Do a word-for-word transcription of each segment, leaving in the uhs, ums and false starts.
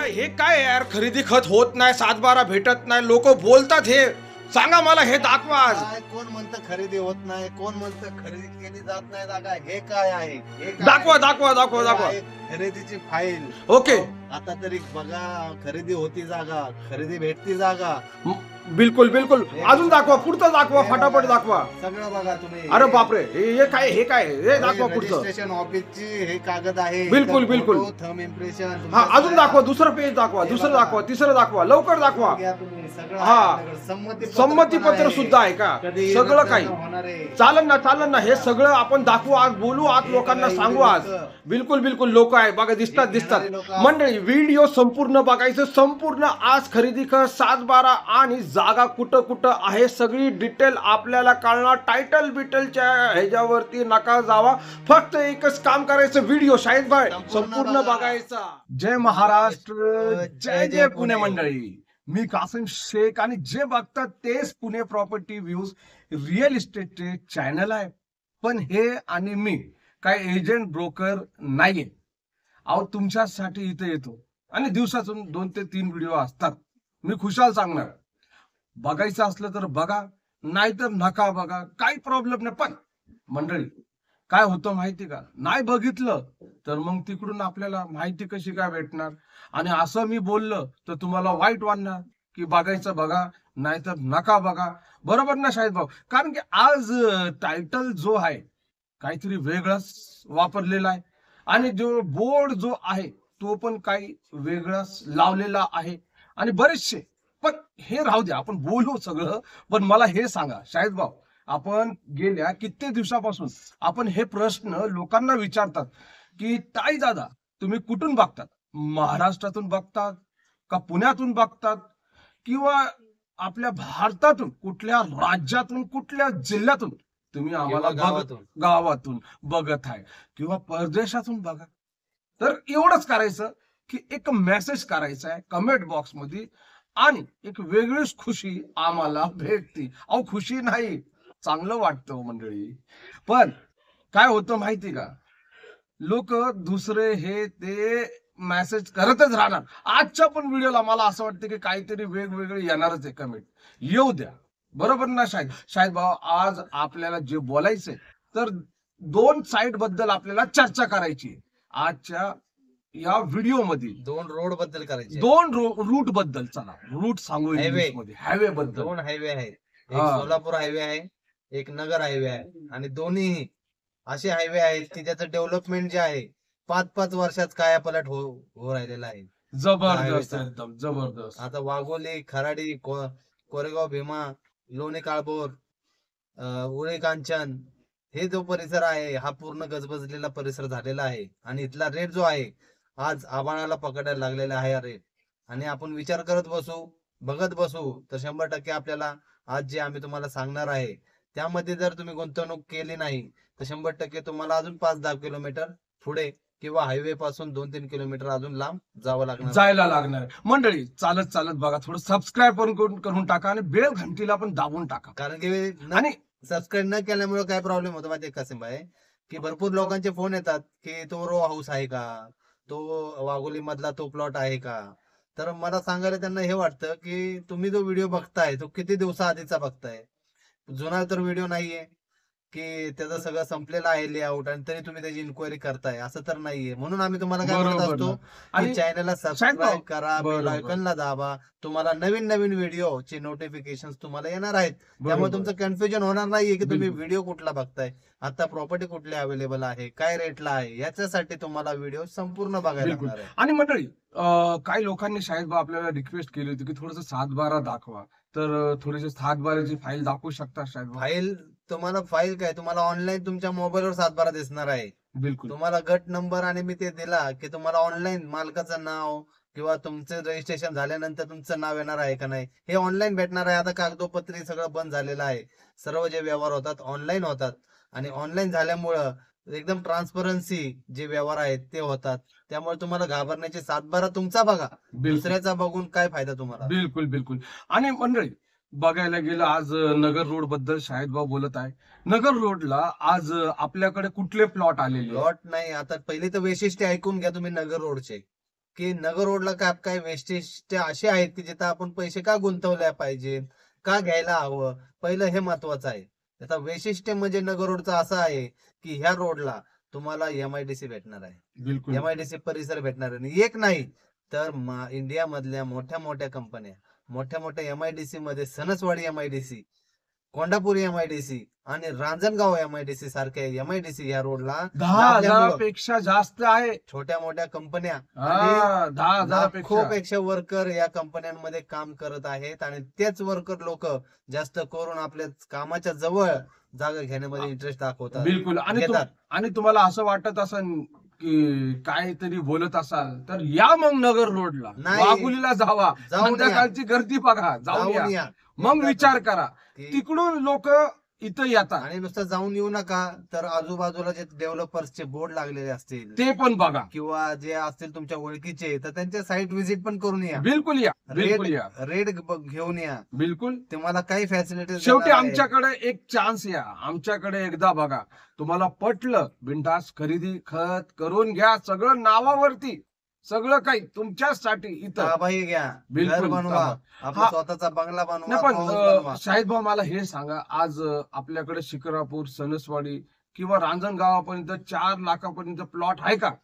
हे काय यार, खरेदी खत होत नाही, सात बारा भेटत नाही, लोक बोलतात हे सांगा मला, हे दाखवा आज. काय कोण म्हणतं खरेदी होत नाही, कोण म्हणतं खरेदी केली जात नाही जागा, हे काय आहे? हे काय दाखवा आहे? दाखवा दाखवा हे दाखवा. आहे खरेदीची फाईल. ओके, आता तरी बघा, खरेदी होती जागा, खरेदी भेटती जागा. बिलकुल बिलकुल. अजून दाखवा, पुढचं दाखवा, हे फटाफट बघा, दाखवा. सगळं बघा तुम्ही. अरे बापरे, हे हे काय, हे काय, हे दाखवा पुढचं. रजिस्ट्रेशन ऑफिसची हे कागद आहे. बिलकुल, बिलकुल. Thumb impression. हा, अजून दाखवा, दुसरं पेज दाखवा, दुसरं दाखवा, तिसरं दाखवा, लवकर दाखवा. हा, संमती संमती पत्र सुद्धा आहे का? सगळं काही चालन ना, चालन ना, हे सगळं आपण दाखवू आज, बोलू आज, लोकांना सांगू आज. बिलकुल बिलकुल, लोक आहे बघा, दिसतात दिसतात मंडळी. व्हिडिओ संपूर्ण बघायचं, संपूर्ण आज खरेदी कर सात बारा आणि जागा कुठं कुठं आहे सगळी डिटेल आपल्याला कळणार. टायटल बिटलच्या ह्याच्यावरती नका जावा, फक्त एकच काम करायचं, व्हिडिओ शाहिद भाई संपूर्ण बघायचा. जय महाराष्ट्र, जय जय पुणे मंडळी. मी कासिम शेख आणि जे बघतात तेच पुणे प्रॉपर्टी व्ह्यूज रिअल इस्टेटचे चॅनल आहे. पण हे आणि मी काय एजंट ब्रोकर नाहीये. अहो, तुमच्यासाठी इथे येतो आणि दिवसातून दोन ते तीन व्हिडिओ असतात. मी खुशाल सांगणार, बघायचं असलं तर बघा, नाहीतर नका बघा, काही प्रॉब्लेम नाही. पण मंडळी काय होतं माहिती का, नाही बघितलं तर मग तिकडून आपल्याला माहिती कशी काय भेटणार? आणि असं मी बोललं तर तुम्हाला वाईट वाटणार की बघायचं बघा, नाहीतर नका बघा. बरोबर ना शाहिद भाऊ? कारण की आज टायटल जो आहे काहीतरी वेगळाच वापरलेला आहे आणि जो बोर्ड जो आहे तो पण काही वेगळाच लावलेला आहे आणि बरेचसे. पण हे राहू द्या, आपण बोलू सगळं. पण मला हे सांगा शाहिद भाऊ, आपण गेल्या कित्येक दिवसापासून आपण हे प्रश्न लोकांना विचारतात की ताई दादा तुम्ही कुठून बघतात? महाराष्ट्रातून बघतात का पुण्यातून बघतात किंवा आपल्या भारतातून कुठल्या राज्यातून कुठल्या जिल्ह्यातून तुम्ही आम्हाला गावातून गावातून बघत आहे किंवा परदेशातून बघा? तर एवढंच करायचं की एक मेसेज करायचा आहे कमेंट बॉक्स मध्ये आणि एक वेगळीच खुशी आम्हाला भेटते. अहो, खुशी नाही, चांगलं वाटतं मंडळी. पण काय होतं माहिती का, लोक दुसरे हे ते मेसेज करतच राहणार. आजच्या पण व्हिडिओला मला असं वाटतं की काहीतरी वेगवेगळे येणारच आहे कमेंट. येऊ द्या, बरोबर ना शाहिद? शाहिद भाऊ, आज आपल्याला जे बोलायचंय तर दोन साइड बद्दल आपल्याला चर्चा करायची आजच्या या व्हिडिओ मध्ये. दोन रोड बद्दल करायचे, दोन रूट बद्दल. चला रूट सांगू इंग्लिश मध्ये. हायवे बद्दल. दोन हायवे आहेत, एक सोलापूर हायवे आहे, एक नगर हायवे आहे. आणि दोन्ही असे हायवे आहेत की ज्याचं डेव्हलपमेंट जे आहे पाच पाच वर्षात कायापालट हो हो राहिलेला आहे. जबरदस्त, एकदम जबरदस्त. आता वाघोली, खराडी, कोरेगाव भीमा, लोणे काळभोर, उळे कांचन, हे जो परिसर आहे हा पूर्ण गजबजलेला परिसर झालेला आहे. आणि इथला रेट जो आहे आज आबाळाला पकडायला लागलेला आहे रेट. आणि आपण विचार करत बसू, बघत बसू तर शंभर टक्के आपल्याला आज जे आम्ही तुम्हाला सांगणार आहे त्यामध्ये जर तुम्ही गुंतवणूक केली नाही तर शंभर टक्के तुम्हाला अजून पाच दहा किलोमीटर पुढे किंवा हायवे पासून दोन तीन किलोमीटर अजून लांब जावं लागणार, जायला लागणार. मंडळी चालत चालत बघा, थोडं सबस्क्राईब पण करून टाका आणि बेल घंटीला पण दाबून टाका. कारण की आणि सबस्क्राईब न केल्यामुळे काय प्रॉब्लेम होतो माहिती कासिम भाई, की भरपूर लोकांचे फोन येतात की तो रो हाऊस आहे का, तो वाघोली मधला तो प्लॉट आहे का. तर मला सांगायला त्यांना हे वाटतं की तुम्ही जो व्हिडिओ बघताय तो किती दिवसा आधीचा बघताय, जुना तर व्हिडिओ नाहीये की त्याचं सगळं संपलेलं आहे लेआउट आणि तरी तुम्ही त्याची इन्क्वायरी करताय, असं तर नाहीये. म्हणून आम्ही तुम्हाला काय म्हणत असतो की चॅनलला सबस्क्राईब करा, बेल आयकॉनला दाबा, तुम्हाला नवीन नवीन व्हिडिओचे नोटिफिकेशन तुम्हाला येणार आहेत. त्यामुळे तुमचं कन्फ्युजन होणार नाहीये की तुम्ही व्हिडिओ कुठला बघताय, आता प्रॉपर्टी कुठली अवेलेबल आहे, काय रेटला आहे, याच्यासाठी तुम्हाला व्हिडिओ संपूर्ण बघायला लागणार आहे. आणि मंडळी काही लोकांनी शाहिद भाऊ आपल्याला रिक्वेस्ट केली होती की थोडस सात बारा दाखवा, तर थोडेसे सात बाराची फाईल दाखवू शकता शाहिद भाऊ? फाईल तुम्हाला फाईल काय तुम्हाला ऑनलाईन तुमच्या मोबाईलवर सातबारा दिसणार आहे. बिलकुल. तुम्हाला गट नंबर आणि मी ते दिला की तुम्हाला ऑनलाईन मालकाचं नाव किंवा तुमचं रजिस्ट्रेशन झाल्यानंतर तुमचं नाव येणार आहे का नाही हे ऑनलाईन भेटणार आहे. आता कागदोपत्री सगळं बंद झालेलं आहे, सर्व जे व्यवहार होतात ऑनलाईन होतात आणि ऑनलाईन झाल्यामुळं एकदम ट्रान्सपरन्सी जे व्यवहार आहेत ते होतात. त्यामुळे तुम्हाला घाबरण्याची सातबारा तुमचा बघा, दुसऱ्याचा बघून काय फायदा तुम्हाला. बिलकुल बिलकुल. आणि मंडळी बघायला गेलं आज नगर रोड बद्दल शाहिद भाऊ बोलत आहे. नगर रोडला आज आपल्याकडे कुठले प्लॉट आलेले? प्लॉट नाही, आता पहिली तर वैशिष्ट्य ऐकून घ्या तुम्ही नगर रोडचे. की नगर रोडला काय काय वैशिष्ट्य असे आहेत की जिथं आपण पैसे का गुंतवले पाहिजे, का घ्यायला हवं, पहिलं हे महत्वाचं आहे. त्याचा वैशिष्ट्य म्हणजे नगर रोडचं असं आहे की ह्या रोडला तुम्हाला एमआयडीसी भेटणार आहे, बिलकुल एमआयडीसी परिसर भेटणार आहे. आणि एक नाही तर म- इंडिया मधल्या मोठ्या मोठ्या कंपन्या, मोठ्या मोठ्या एमआयडीसी मध्ये सणसवाडी एमआयडीसी, कोंडापूर एमआयडीसी आणि रांजणगाव एमआयडीसी सारख्या एमआयडीसी या रोडला दहा लाभल्यामुळं हजारापेक्षा जास्त आहे. छोट्या मोठ्या कंपन्या हा, दहा हजारापेक्षा पेक्षा वर्कर या कंपन्यांमध्ये काम करत आहेत. आणि तेच वर्कर लोक जास्त करून आपल्या कामाच्या जवळ जागा घेण्यामध्ये इंटरेस्ट दाखवतात, बिलकुल. आणि तुम- घेतात. आणि तुम्हाला असं वाटत असेल की काहीतरी बोलत असाल तर या मग नगर रोडला, नाही. वाघुलीला जावा, जाऊन या. संध्याकाळची गर्दी बघा, जाऊन जाऊन या. या. मग विचार करा. की- तिकडून लोक इथं येतात, आणि नुसतं जाऊन येऊ नका, तर आजूबाजूला जे डेव्हलपर्सचे बोर्ड लागलेले असतील ते पण बघा. किंवा जे असतील तुमच्या ओळखीचे, तर त्यांच्या साईट व्हिजिट पण करून या. बिलकुल या, बिलकुल या, रेट घेऊन या. बिलकुल. तुम्हाला काही फॅसिलिटी शेवटी आमच्याकडे एक चान्स या, आमच्याकडे एकदा बघा. तुम्हाला पटलं, बिनधास्त खरेदी खत करून घ्या, सगळं नावावरती, सगळं काही तुमच्यासाठी इथं. ताबाही घ्या, बिलकुल, घर बनवा, ताबा. आपला हा. स्वतःचा बंगला बनवा, नाही पण हाऊस अं, बनवा. शाहिद भाऊ मला हे सांगा, आज अं, आपल्याकडे शिक्रापूर, सणसवाडी किंवा रांजणगावापर्यंत चार लाखापर्यंत प्लॉट आहे का?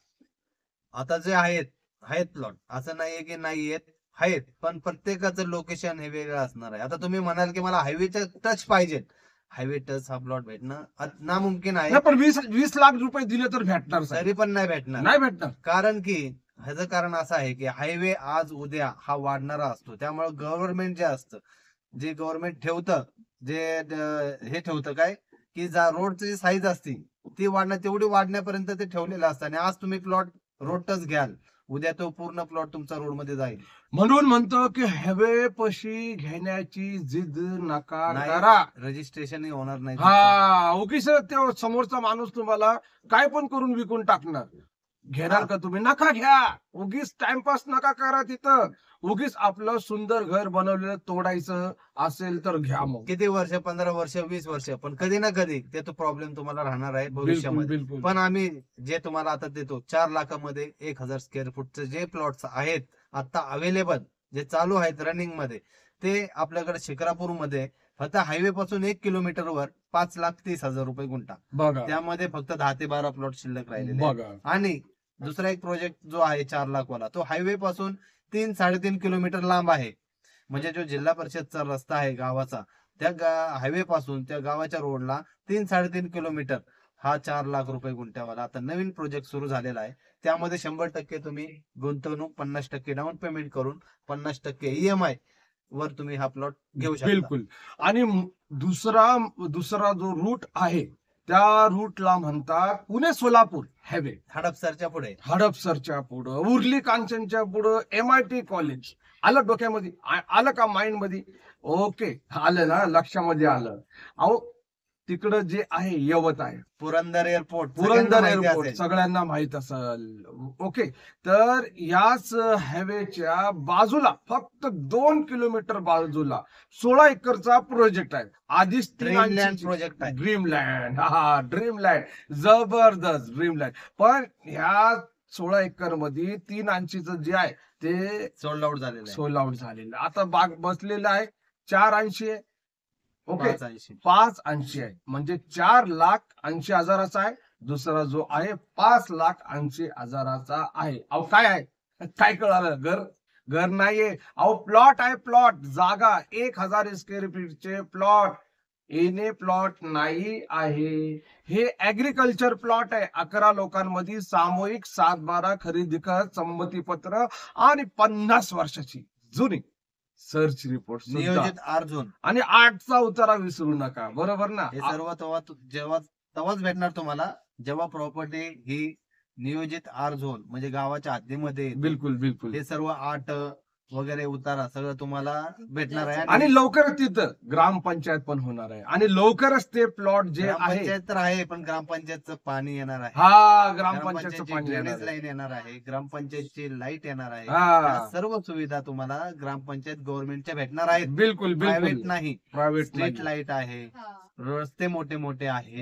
आता जे आहेत आहेत प्लॉट, असं नाहीये की नाही आहेत, आहेत, पण प्रत्येकाचं लोकेशन हे वेगळं असणार आहे. आता तुम्ही म्हणाल की मला हायवेच्या टच पाहिजे, हायवे टच हा प्लॉट भेटणं अत- नामुमकिन आहे. नाही पण वीस वीस लाख रुपये दिले तर भेटणार साहेब? तरी पण नाही भेटणार. नाही भेटणार. कारण की ह्याचं कारण असं आहे की हायवे आज उद्या हा वाढणारा असतो. त्यामुळे गव्हर्नमेंट जे असतं, जे गव्हर्नमेंट ठेवतं, जे ड- हे ठेवतं काय की जा रोडची साईज असती ती वाढण्या तेवढी वाढण्यापर्यंत ते ठेवलेलं असतं. आणि आज तुम्ही प्लॉट रोड टच घ्याल, उद्या तो पूर्ण प्लॉट तुमचा रोड मध्ये जाईल. म्हणून म्हणतो की हवे पशी घेण्याची जिद नका नाही. करा. रजिस्ट्रेशन होणार नाही. हा, उगीच ते समोरचा माणूस तुम्हाला काय पण करून विकून टाकणार. घेणार का तुम्ही? नका घ्या. उगीच टाइमपास नका करा तिथं. उगीच आपलं सुंदर घर बनवलेलं तोडायचं असेल तर घ्या मग. किती वर्ष, पंधरा वर्ष, वीस वर्ष, पण कधी ना कधी ते तो प्रॉब्लेम तुम्हाला राहणार आहे बिलकुल, भविष्यामध्ये. बिलकुल. पण आम्ही जे तुम्हाला आता देतो, चार लाखामध्ये एक हजार स्क्वेअर फूटचे जे प्लॉट्स आहेत आता अवेलेबल, जे चालू आहेत रनिंग मध्ये, ते आपल्याकडे शिक्रापूर मध्ये फक्त हायवे पासून एक किलोमीटर वर पाच लाख तीस हजार रुपये गुंठा. बघा त्यामध्ये फक्त दहा ते बारा प्लॉट शिल्लक राहिलेले आहेत. बघा. आणि दुसरा एक प्रोजेक्ट जो आहे चार लाख वाला, तो हायवे पासून तीन साडेतीन किलोमीटर लांब आहे. म्हणजे जो जिल्हा परिषदचा रस्ता आहे गावाचा, त्या हायवे पासून त्या गावाच्या रोडला तीन साडेतीन किलोमीटर हा चार लाख रुपये गुंठ्यावाला आता नवीन प्रोजेक्ट सुरू झालेला आहे. त्यामध्ये शंभर टक्के तुम्ही गुंतवणूक, पन्नास टक्के डाऊन पेमेंट करून पन्नास टक्के ईएमआय वर तुम्ही हा प्लॉट घेऊ शकता. बिलकुल. आणि म- दुसरा दुसरा जो रूट आहे त्या रूटला म्हणतात पुणे सोलापूर हायवे. हडपसरच्या पुढे, हडपसरच्या पुढं, उर्ली कांचनच्या पुढं एमआयटी कॉलेज आलं डोक्यामध्ये, आ- आलं का माइंड मध्ये? ओके, आलं ना, लक्षामध्ये आलं. अहो तिकडं जे आहे यवत आहे, पुरंदर एअरपोर्ट, पुरंदर एअरपोर्ट सगळ्यांना माहित असेल. ओके, तर याच हायवेच्या बाजूला फक्त दोन किलोमीटर बाजूला सोळा एकरचा प्रोजेक्ट आहे. आधीच ड्रीमलँड प्रोजेक्ट आहे. ड्रीमलँड, हा ड्रीमलँड, जबरदस्त ड्रीमलँड. पण ह्या सोळा एकर मध्ये तीन ऐंशीचं जे आहे ते सोल्ड आउट झालेलं आहे. सोल्ड आउट झालेलं. आता बाग बसलेलं आहे चार ऐंशी आहे. ओके, पाच ऐंशी. पाच ऐंशी आहे, म्हणजे चार लाख ऐंशी हजाराचा आहे. दुसरा जो आहे पाच लाख ऐंशी हजाराचा आहे. अहो काय आहे, काय कळालं? घर घर नाहीये, अहो प्लॉट आहे, प्लॉट. जागा एक हजार स्क्वेअर फीटचे प्लॉट, येणे प्लॉट नाही आहे. हे ऍग्रिकल्चर प्लॉट आहे. अकरा लोकांमध्ये सामूहिक सात बारा खरेदी खत, संमतीपत्र आणि पन्नास वर्षाची जुनी सर्च रिपोर्ट नियोजित आर झोन. आणि आठचा उतारा विसरू नका. बरोबर ना? हे सर्व तेव्हा तु- जेव्हा तेव्हाच भेटणार तुम्हाला जेव्हा प्रॉपर्टी ही नियोजित आर झोन म्हणजे गावाच्या हद्दीमध्ये येते. बिलकुल बिलकुल. हे सर्व आठ वगैरे उतारा सगळं तुम्हाला भेटणार आहे. आणि लवकरच तिथं ग्रामपंचायत पण होणार आहे. आणि लवकरच ते प्लॉट जे आहे, ग्रामपंचायत तर आहे, पण ग्रामपंचायतचं पाणी येणार आहे. हा ग्रामपंचायतचं पाणी ड्रेनेज येणार आहे. लाईन येणार आहे, ग्रामपंचायतची लाईट येणार आहे. हा. या सर्व सुविधा तुम्हाला ग्रामपंचायत गव्हर्नमेंटच्या भेटणार आहेत. बिलकुल प्रायव्हेट बिलकुल. नाही. प्रायव्हेट स्ट्रीट लाईट आहे, रस्ते मोठे मोठे आहेत,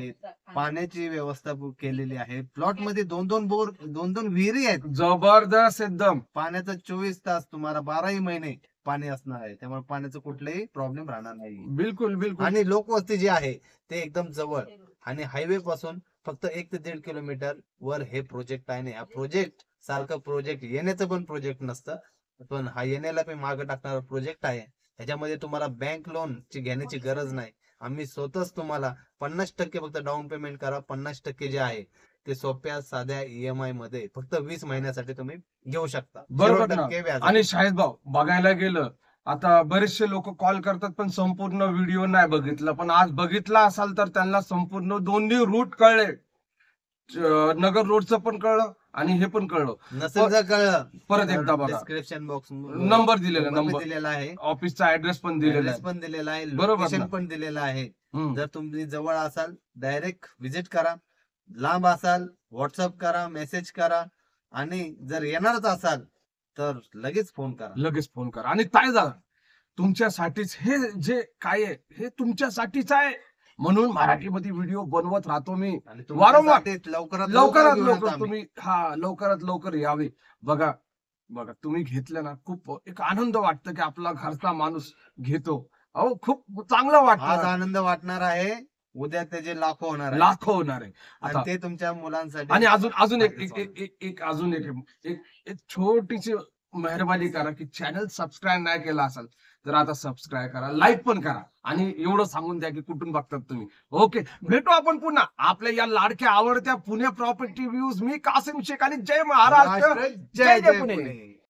पाण्याची व्यवस्था केलेली आहे. प्लॉट मध्ये दोन दोन बोर दोन दोन विहिरी आहेत. जबरदस्त एकदम. पाण्याचं चोवीस तास तुम्हाला बाराही महिने पाणी असणार आहे. त्यामुळे पाण्याचं कुठलाही प्रॉब्लेम राहणार नाही. बिलकुल बिलकुल. आणि लोकवस्ती जी आहे ते एकदम जवळ आणि हायवे पासून फक्त एक ते दीड किलोमीटर वर हे प्रोजेक्ट आहे. हा प्रोजेक्ट सारखं प्रोजेक्ट येण्याचं पण प्रोजेक्ट नसतं, पण हा येण्याला पण मागे टाकणारा प्रोजेक्ट आहे. ह्याच्यामध्ये तुम्हाला बँक लोन ची घेण्याची गरज नाही. आम्ही स्वतःच तुम्हाला पन्नास टक्के फक्त डाऊन पेमेंट करा. पन्नास टक्के जे आहे ते सोप्या साध्या ईएमआय मध्ये फक्त वीस महिन्यासाठी तुम्ही घेऊ शकता. बरोबर शंभर ना. टक्के व्याज. आणि शाहिद भाऊ बघायला गेलं आता बरेचसे लोक कॉल करतात पण संपूर्ण व्हिडिओ नाही बघितला, पण आज बघितला असाल तर त्यांना संपूर्ण दोन्ही रूट कळले. च- नगर रोडचं पण कळलं आणि हे पण कळलं. नसेल जर कळलं परत एकदा बघा. डिस्क्रिप्शन बॉक्स नंबर दिलेला, नंबर दिलेला आहे. ऑफिसचा ऍड्रेस पण दिलेला ऍड्रेस आहे. पण दिलेला आहे. बरोबर ना. लोकेशन पण दिलेलं आहे. हम्म. जर तुम्ही जवळ असाल डायरेक्ट व्हिजिट करा. लांब असाल व्हॉट्सअप करा, मेसेज करा. आणि जर येणारच असाल तर लगेच फोन करा. लगेच फोन करा. आणि काय झालं तुमच्यासाठीच हे जे काय आहे हे तुमच्यासाठीच आहे, म्हणून मराठीमध्ये व्हिडिओ बनवत राहतो मी. आणि वारंवार तुमच्यासाठी लवकरात लवकरात घेऊन येतो लवकर आम्ही. तुम्ही हा लवकरात लवकर यावे. बघा बघा तुम्ही घेतलं ना खूप एक आनंद वाटतं की आपला घरचा माणूस घेतो. अहो खूप चांगलं आज वाटतं. आनंद वाटणार आहे, उद्या त्याचे लाखो होणार आहे. लाखो होणार आहे आणि आता. ते तुमच्या मुलांसाठी. आणि अजून अजून एक एक एक एक- एक अजून एक एक एक छोटीशी मेहरबानी करा की चॅनल सबस्क्राईब नाही केला असेल तर आता सबस्क्राईब करा, लाईक पण करा आणि एवढं सांगून द्या की कुठून बघतात तुम्ही. ओके, भेटू आपण पुन्हा आपल्या या लाडक्या आवडत्या पुणे प्रॉपर्टी व्ह्यूज. मी कासिम शेख आणि जय महाराष्ट्र, महाराष्ट्र जय जय पुणे.